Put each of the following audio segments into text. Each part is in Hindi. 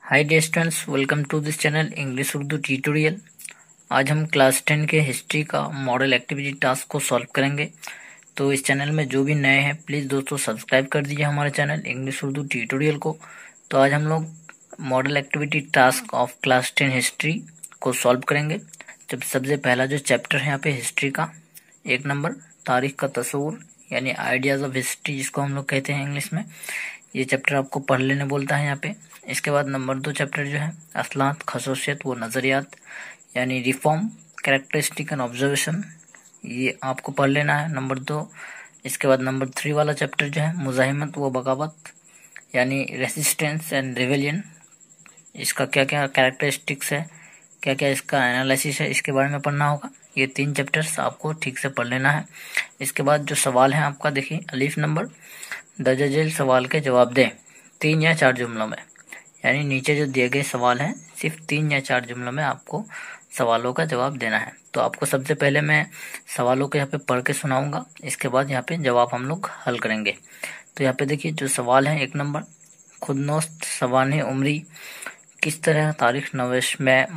Hi dear students, welcome to this channel English Urdu tutorial. आज हम क्लास 10 के हिस्ट्री का मॉडल एक्टिविटी टास्क को सॉल्व करेंगे। तो इस चैनल में जो भी नए हैं प्लीज़ दोस्तों सब्सक्राइब कर दीजिए हमारे चैनल इंग्लिश उर्दू ट्यूटोरियल को। तो आज हम लोग model activity task of class 10 history को सॉल्व करेंगे। जब सबसे पहला जो चैप्टर है यहाँ पे हिस्ट्री का 1 नंबर, तारीख का तस्वुर यानी आइडियाज़ ऑफ हिस्ट्री जिसको हम लोग कहते हैं इंग्लिश में, ये चैप्टर आपको पढ़ लेने बोलता है यहाँ पे। इसके बाद नंबर 2 चैप्टर जो है असलात खसूसियत व नज़रियात यानी रिफॉर्म कैरेक्टरिस्टिक एंड ऑब्जर्वेशन, ये आपको पढ़ लेना है नंबर 2। इसके बाद नंबर 3 वाला चैप्टर जो है मुजाहिमत व बगावत यानी रेसिस्टेंस एंड रिवेलियन, इसका क्या क्या कैरेक्टरिस्टिक्स है, क्या क्या इसका एनालिसिस है, इसके बारे में पढ़ना होगा। ये 3 चैप्टर्स आपको ठीक से पढ़ लेना है। इसके बाद जो सवाल है आपका देखिए, अलीफ नंबर, दर्ज झेल सवाल के जवाब दें 3 या 4 जुमलों में। यानी नीचे जो दिए गए सवाल हैं सिर्फ 3 या 4 जुमलों में आपको सवालों का जवाब देना है। तो आपको सबसे पहले मैं सवालों को यहाँ पे पढ़ के सुनाऊंगा, इसके बाद यहाँ पे जवाब हम लोग हल करेंगे। तो यहाँ पे देखिए जो सवाल है 1 नंबर, खुदनोस्त सवाने उम्री किस तरह तारीख नविश में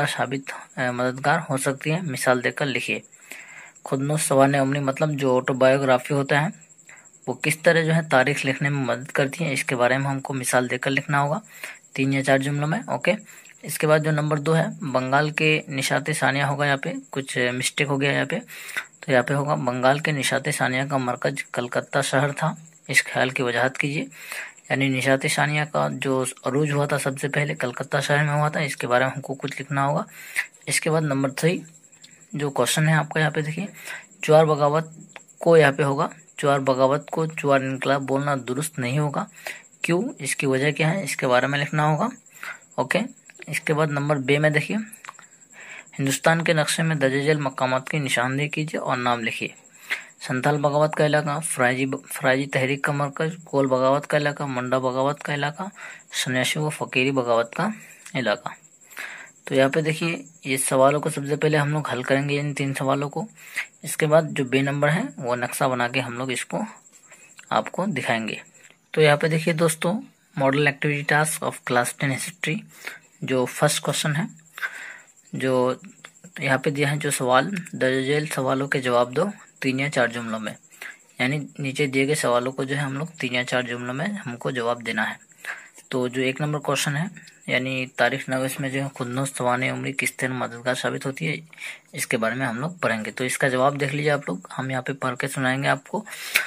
मददगार हो सकती है, मिसाल देकर लिखिए। खुदनोस्त सवाने उम्री मतलब जो ऑटोबायोग्राफी होता है वो किस तरह जो है तारीख लिखने में मदद करती है, इसके बारे में हमको मिसाल देकर लिखना होगा 3 या 4 जुमलों में। ओके। इसके बाद जो नंबर 2 है, बंगाल के निशाते सानिया होगा, यहाँ पे कुछ मिस्टेक हो गया यहाँ पे, तो यहाँ पे होगा बंगाल के निशाते सानिया का मरकज कलकत्ता शहर था, इस ख्याल की वजाहत कीजिए। यानी निशाते सानिया का जो अरूज हुआ था सबसे पहले कलकत्ता शहर में हुआ था, इसके बारे में हमको कुछ लिखना होगा। इसके बाद नंबर 3 जो क्वेश्चन है आपका यहाँ पे देखिए, चुआर बगावत को यहाँ पे होगा, चुआर बगावत को चुआर इनकलाब बोलना दुरुस्त नहीं होगा, क्यों, इसकी वजह क्या है, इसके बारे में लिखना होगा। ओके। इसके बाद नंबर बे में देखिए, हिंदुस्तान के नक्शे में दर्ज झेल मकामात की निशानदेही कीजिए और नाम लिखिए। संथाल बगावत का इलाका, फराजी तहरीक का मरकज, कोल बगावत का इलाका, मंडा बगावत का इलाका, सन्यासी व फकीरी बगावत का इलाका। तो यहाँ पे देखिए ये सवालों को सबसे पहले हम लोग हल करेंगे इन 3 सवालों को। इसके बाद जो बे नंबर है वो नक्शा बना के हम लोग इसको आपको दिखाएंगे। तो यहाँ पे देखिए दोस्तों, model activity task of class 10 history जो फर्स्ट क्वेश्चन है, जो यहाँ पे दिया है जो सवाल, दर्ज झेल सवालों के जवाब दो 3 या 4 जुमलों में। यानी नीचे दिए गए सवालों को जो है हम लोग 3 या 4 जुमलों में हमको जवाब देना है। तो जो 1 नंबर क्वेश्चन है, यानी तारीख नविश में जो है खुदनोस्त सवाने उम्री किस तरह मददगार साबित होती है, इसके बारे में हम लोग पढ़ेंगे। तो इसका जवाब देख लीजिए आप लोग, हम यहाँ पे पढ़ के सुनाएंगे आपको।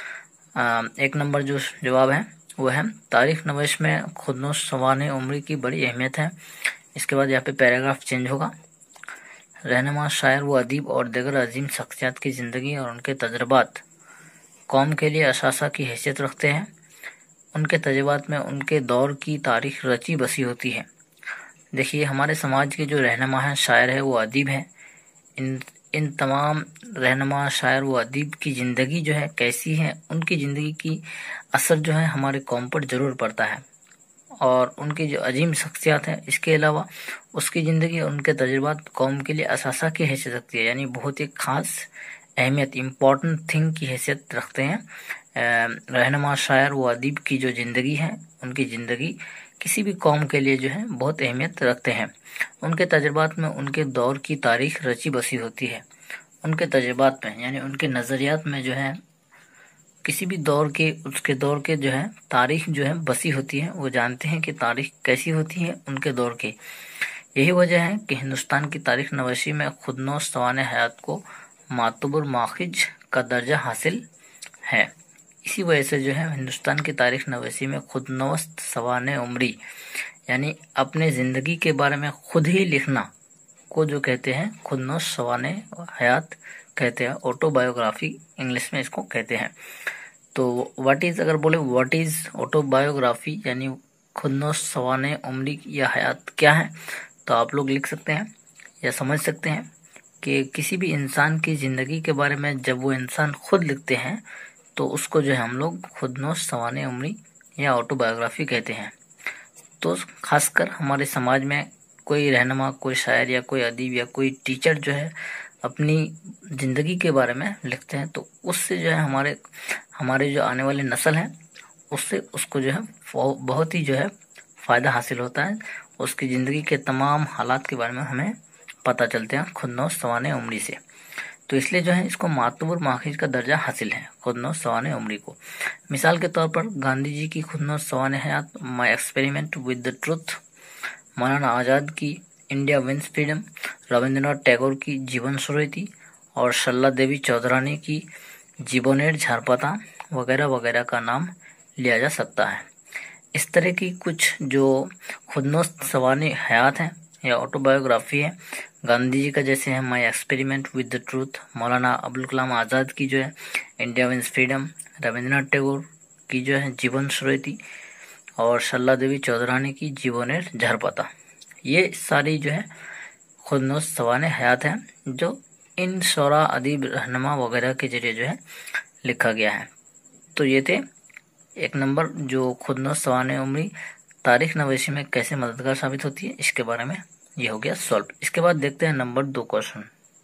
1 नंबर जो जवाब है वो है, तारीख नविश में खुदनोस्त सवाने उम्री की बड़ी अहमियत है। इसके बाद यहाँ पे पैराग्राफ चेंज होगा। रहनुमा शायर व अदीब और दीगर अजीम शख्सियत की ज़िंदगी और उनके तजर्बात कौम के लिए असासा की हैसियत रखते हैं। उनके तजुर्बात में उनके दौर की तारीख रची बसी होती है। देखिए हमारे समाज के जो रहनुमा हैं, शायर है, वो अदीब हैं, इन तमाम रहनुमा शायर व अदीब की ज़िंदगी जो है कैसी है, उनकी ज़िंदगी की असर जो है हमारे कौम पर ज़रूर पड़ता है। और उनकी जो अजीम शख्सियत है, इसके अलावा उसकी ज़िंदगी और उनके तजुर्बात कौम के लिए असासा की हैसियत रखती है, यानी बहुत ही ख़ास अहमियत, इम्पॉर्टेंट थिंग की हैसियत रखते हैं। रहनुमा शायर व अदीब की जो ज़िंदगी है, उनकी ज़िंदगी किसी भी कौम के लिए जो है बहुत अहमियत रखते हैं। उनके तजुर्बात में उनके दौर की तारीख रची बसी होती है। उनके तजुर्बात में यानी उनके नज़रियात में जो है किसी भी दौर के, उसके दौर के जो है तारीख जो है बसी होती है, वो जानते हैं कि तारीख कैसी होती है उनके दौर की। यही वजह है कि हिंदुस्तान की तारीख नवशी में खुदनोस्त सवाने हयात को मातुबर माखिज का दर्जा हासिल है। इसी वजह से जो है हिंदुस्तान की तारीख नवसी में खुदनोस्त सवाने उम्री यानी अपने ज़िंदगी के बारे में खुद ही लिखना को जो कहते हैं खुदनोस्त सवाने हयात कहते हैं, ऑटोबायोग्राफी इंग्लिश में इसको कहते हैं। तो व्हाट इज़, अगर बोले व्हाट इज़ ऑटोबायोग्राफी यानी खुदनोस्त सवाने उम्री या हयात क्या है, तो आप लोग लिख सकते हैं या समझ सकते हैं कि किसी भी इंसान की ज़िंदगी के बारे में जब वो इंसान खुद लिखते हैं तो उसको जो है हम लोग खुदनोस्त सवाने उम्री या ऑटोबायोग्राफी कहते हैं। तो खासकर हमारे समाज में कोई रहनुमा, कोई शायर या कोई अदीब या कोई टीचर जो है अपनी ज़िंदगी के बारे में लिखते हैं, तो उससे जो है हमारे जो आने वाली नस्ल है उससे उसको जो है बहुत ही जो है फ़ायदा हासिल होता है, उसकी ज़िंदगी के तमाम हालात के बारे में हमें पता चलते हैं खुदनोश सवाने उमरी से। तो इसलिए जो है इसको मातबर माखिज का दर्जा हासिल है खुदनोश सवाने उमरी को। मिसाल के तौर पर गांधी जी की खुदनोश सवाने हयात my experiment with the truth, Maulana Azad की India wins freedom, Rabindranath Tagore की जीवन स्मृति और शल्ला देवी चौधरानी की जीवनेर झारपाता वगैरह वगैरह का नाम लिया जा सकता है। इस तरह की कुछ जो खुदनोश सवाने हयात हैं या ऑटोबायोग्राफी है गांधी जी का, जैसे है my experiment with the truth, Maulana Abul Kalam Azad की जो है India wins freedom, Rabindranath Tagore की जो है जीवन स्मृति और शल्ला देवी चौधरानी की जीवनेर झारपाता, ये सारी जो है खुदनोश सवाने हयात हैं जो इन शोरा अदीब रहनुमा वगैरह के जरिए जो है लिखा गया है। तो ये थे 1 नंबर जो खुदनोश सवाने उमरी तारीख नवीसी में कैसे मददगार साबित होती है, इसके बारे में ये हो गया सॉल्व। इसके बाद देखते हैं नंबर 2 क्वेश्चन।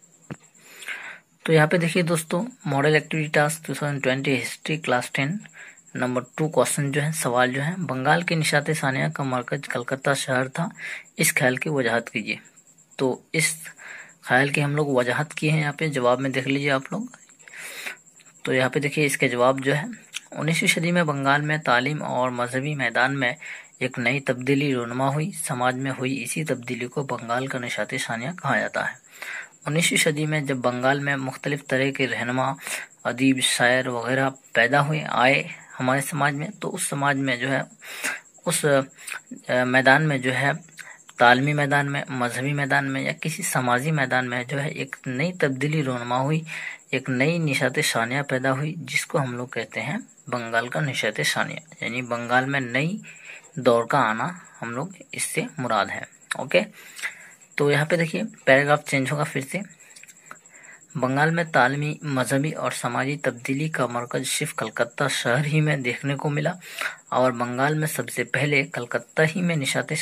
तो यहाँ पे देखिए दोस्तों, model activity task 2020 history class 10 number 2 question जो है, सवाल जो है, बंगाल के निशात सानिया का मरकज कलकत्ता शहर था, इस ख्याल की वजाहत कीजिए। तो इस ख्याल की हम लोग वजाहत की है, यहाँ पे जवाब में देख लीजिए आप लोग। तो यहाँ पे देखिए इसके जवाब जो है, 19वीं सदी में बंगाल में तालीम और मजहबी मैदान में एक नई तब्दीली रोनमा हुई। समाज में हुई इसी तब्दीली को बंगाल का निशात सानिया कहा जाता है। 19वीं सदी में जब बंगाल में मुख्तलिफ तरह के रहनुमा, अदीब, शायर वगैरह पैदा हुए आए हमारे समाज में, तो उस समाज में जो है उस मैदान में जो है तालमी मैदान में, मजहबी मैदान में या किसी समाजी मैदान में जो है एक नई तब्दीली रोनमा हुई, एक नई निशात सानिया पैदा हुई, जिसको हम लोग कहते हैं बंगाल का निशात सानिया, यानी बंगाल में नई दौर का आना हम लोग इससे मुराद है। ओके, तो यहाँ पे देखिए पैराग्राफ चेंज होगा फिर से। बंगाल में तालमी, मजहबी और समाजी तब्दीली का मरकज सिर्फ कलकत्ता शहर ही में देखने को मिला और बंगाल में सबसे पहले कलकत्ता ही में निशात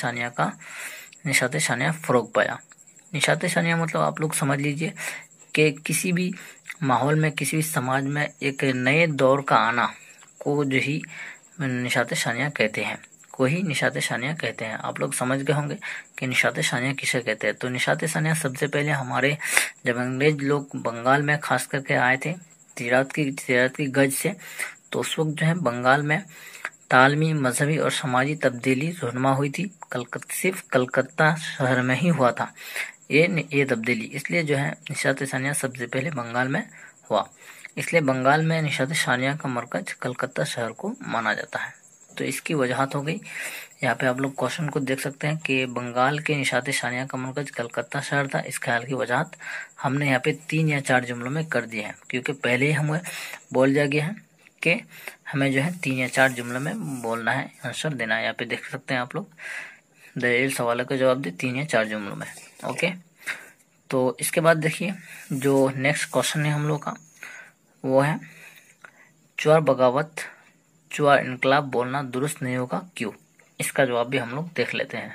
सानिया फरोग पाया। निशात सानिया मतलब आप लोग समझ लीजिए कि किसी भी माहौल में, किसी भी समाज में एक नए दौर का आना को जो ही निशात सानिया कहते हैं, को ही निशात सानिया कहते हैं। आप लोग समझ गए होंगे कि निशात सानिया किसे कहते हैं। तो निशात सानिया सबसे पहले हमारे जब अंग्रेज लोग बंगाल में खास करके आए थे तिजारत की गज से, तो उस वक्त जो है बंगाल में तालमी, मजहबी और समाजी तब्दीली रोनमा हुई थी। सिर्फ कलकत्ता शहर में ही हुआ था ये तब्दीली, इसलिए जो है निशात सानिया सबसे पहले बंगाल में हुआ, इसलिए बंगाल में निशात सानिया का मरकज कलकत्ता शहर को माना जाता है। तो इसकी वजहत हो गई। यहाँ पे आप लोग क्वेश्चन को देख सकते हैं कि बंगाल के निशात सानिया का मरकज कलकत्ता शहर था, इस ख्याल की वजहत हमने यहाँ पे 3 या 4 जुमलों में कर दिए हैं, क्योंकि पहले ही हमें बोल दिया गया है कि हमें जो है 3 या 4 जुमलों में बोलना है, आंसर देना है। यहाँ पे देख सकते हैं आप लोग, दलील सवालों का जवाब दे 3 या 4 जुमलों में। ओके, तो इसके बाद देखिए जो नेक्स्ट क्वेश्चन है हम लोग का, वो है चुआर बगावत, चुआर इनकलाब बोलना दुरुस्त नहीं होगा, क्यों? इसका जवाब भी हम लोग देख लेते हैं।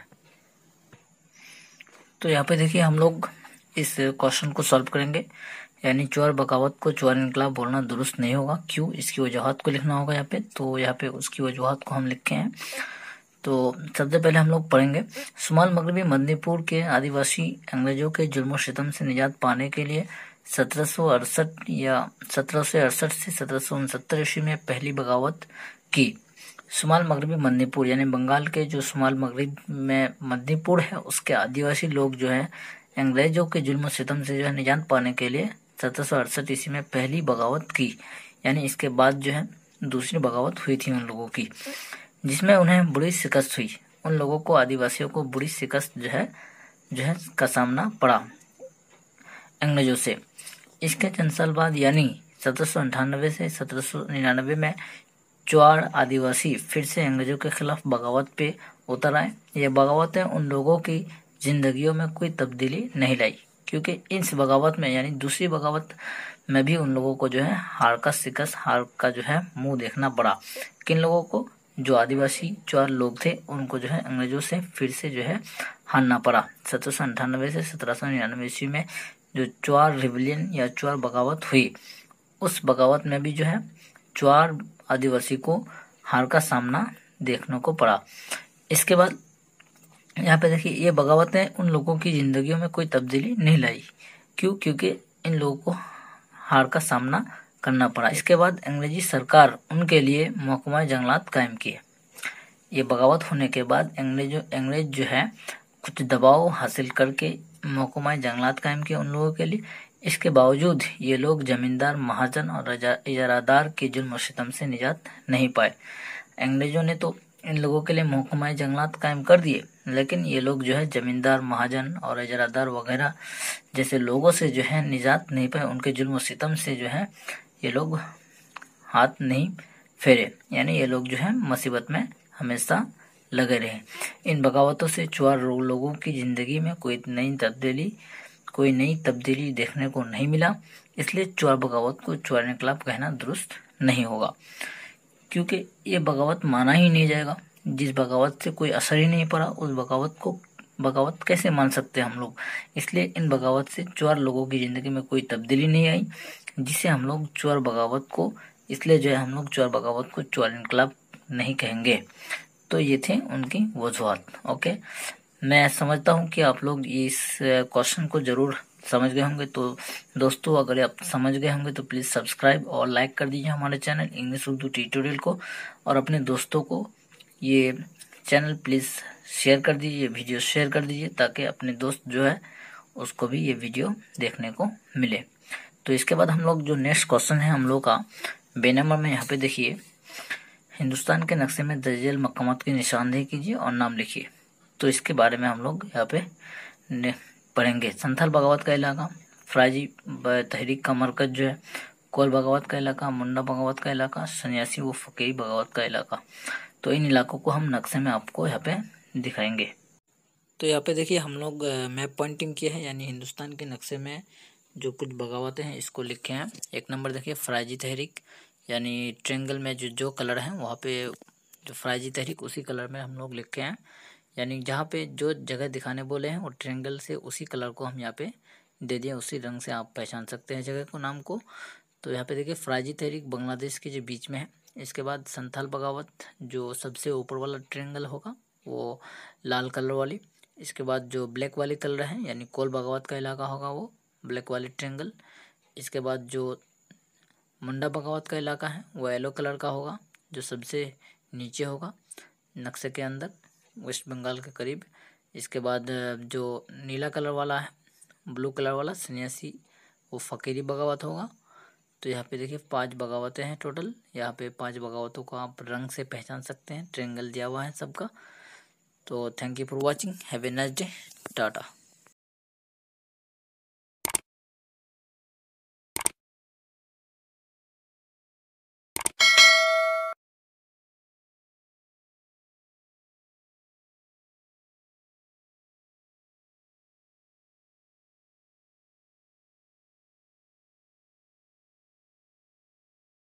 तो यहाँ पे देखिए हम लोग इस क्वेश्चन को सॉल्व करेंगे, यानी चुआर बगावत को चुआर इनकलाब बोलना दुरुस्त नहीं होगा, क्यों? इसकी वजूहत को लिखना होगा यहाँ पे। तो यहाँ पे उसकी वजूहत को हम लिखे हैं। तो सबसे पहले हम लोग पढ़ेंगे, शुमाल मगरबी मदनीपुर के आदिवासी अंग्रेजों के जुल्म सितम से निजात पाने के लिए 1768 या 1768 से 1769 ईस्वी में पहली बगावत की। शुमाल मगरबी मदनीपुर यानी बंगाल के जो शुमाल मगरब में मदनीपुर है, उसके आदिवासी लोग जो है अंग्रेजों के जुल्म सितम से जो है निजात पाने के लिए 1768 ईस्वी में पहली बगावत की, यानी इसके बाद जो है दूसरी बगावत हुई थी उन लोगों की, जिसमें उन्हें बुरी शिकस्त हुई। उन लोगों को, आदिवासियों को बुरी शिकस्त जो है का सामना पड़ा अंग्रेजों से। इसके चंद साल बाद यानी 1798 से 1799 में चुआर आदिवासी फिर से अंग्रेजों के खिलाफ बगावत पे उतर आए। ये बगावतें उन लोगों की जिंदगियों में कोई तब्दीली नहीं लाई, क्योंकि इस बगावत में यानी दूसरी बगावत में भी उन लोगों को जो है हार का जो है मुंह देखना पड़ा। किन लोगों को? जो आदिवासी चुआर लोग थे, उनको जो है अंग्रेजों से फिर से जो है हारना पड़ा। 1798 से 1799 ईस्वी में जो चुआर रिविलियन या चुआर बगावत हुई, उस बगावत में भी जो है चुआर आदिवासी को हार का सामना देखने को पड़ा। इसके बाद यहाँ पे देखिए ये बगावतें उन लोगों की जिंदगियों में कोई तब्दीली नहीं लाई। क्यों? क्योंकि इन लोगों को हार का सामना करना पड़ा। इसके बाद अंग्रेजी सरकार उनके लिए महकमा जंगलात कायम किए। ये बगावत होने के बाद अंग्रेज जो है कुछ दबाव हासिल करके महकमा जंगलात कायम किए उन लोगों के लिए। इसके बावजूद ये लोग जमींदार, महाजन और इजारादार के जुल्म और सितम से निजात नहीं पाए। अंग्रेजों ने तो इन लोगों के लिए महकमा जंगलात कायम कर दिए, लेकिन ये लोग जो है जमींदार, महाजन और इजारादार वगैरह जैसे लोगों से जो है निजात नहीं पाए। उनके जुल्म और सितम से जो है ये लोग हाथ नहीं फेरे, यानी ये लोग जो है मुसीबत में हमेशा लगे रहे। इन बगावतों से चुआर लोगों की जिंदगी में कोई नई तब्दीली देखने को नहीं मिला। इसलिए चुआर बगावत को चुआर इनकलाब कहना दुरुस्त नहीं होगा, क्योंकि ये बगावत माना ही नहीं जाएगा। जिस बगावत से कोई असर ही नहीं पड़ा उस बगावत को बगावत कैसे मान सकते हैं हम लोग। इसलिए इन बगावत से चुआर लोगों की जिंदगी में कोई तब्दीली नहीं आई, जिससे हम लोग चुआर बगावत को, इसलिए जो है हम लोग चुआर बगावत को चुआर इनकलाब नहीं कहेंगे। तो ये थे उनकी वजूहत। ओके, मैं समझता हूँ कि आप लोग इस क्वेश्चन को जरूर समझ गए होंगे। तो दोस्तों, अगर आप समझ गए होंगे तो प्लीज़ सब्सक्राइब और लाइक कर दीजिए हमारे चैनल इंग्लिश उर्दू ट्यूटोरियल को, और अपने दोस्तों को ये चैनल प्लीज़ शेयर कर दीजिए, वीडियो शेयर कर दीजिए, ताकि अपने दोस्त जो है उसको भी ये वीडियो देखने को मिले। तो इसके बाद हम लोग जो नेक्स्ट क्वेश्चन है हम लोग का बे नंबर में, यहाँ पे देखिए, हिंदुस्तान के नक्शे में दर्ज मकामात की निशानदेही कीजिए और नाम लिखिए। तो इसके बारे में हम लोग यहाँ पे पढ़ेंगे। संथाल बगावत का इलाका, फराजी तहरीक का मरकज जो है, कोल बगावत का इलाका, मुंडा बगावत का इलाका, सन्यासी व फकीरी बगावत का इलाका। तो इन इलाकों को हम नक्शे में आपको यहाँ पे दिखाएंगे। तो यहाँ पे देखिए हम लोग मैप पॉइंटिंग किए हैं, यानी हिंदुस्तान के नक्शे में जो कुछ बगावतें हैं इसको लिखे हैं। एक नंबर देखिए फराजी तहरीक, यानी ट्रेंगल में जो कलर है वहाँ पे जो फराजी तहरीक उसी कलर में हम लोग लिखे हैं, यानी जहाँ पे जो जगह दिखाने बोले हैं वो ट्रेंगल से उसी कलर को हम यहाँ पे दे दिए, उसी रंग से आप पहचान सकते हैं जगह को, नाम को। तो यहाँ पे देखिए फराजी तहरीक बांग्लादेश के जो बीच में है। इसके बाद संथाल बगावत जो सबसे ऊपर वाला ट्रेंगल होगा वो लाल कलर वाली। इसके बाद जो ब्लैक वाली कलर है यानी कोल बगावत का इलाका होगा वो ब्लैक वाली ट्रेंगल। इसके बाद जो मुंडा बगावत का इलाका है वो येलो कलर का होगा, जो सबसे नीचे होगा नक्शे के अंदर, वेस्ट बंगाल के करीब। इसके बाद जो नीला कलर वाला है, ब्लू कलर वाला सन्यासी वो फकीरी बगावत होगा। तो यहाँ पे देखिए 5 बगावतें हैं टोटल। यहाँ पे 5 बगावतों को आप रंग से पहचान सकते हैं, ट्रेंगल दिया हुआ है सबका। तो thank you for watching, have a nice day, Tata.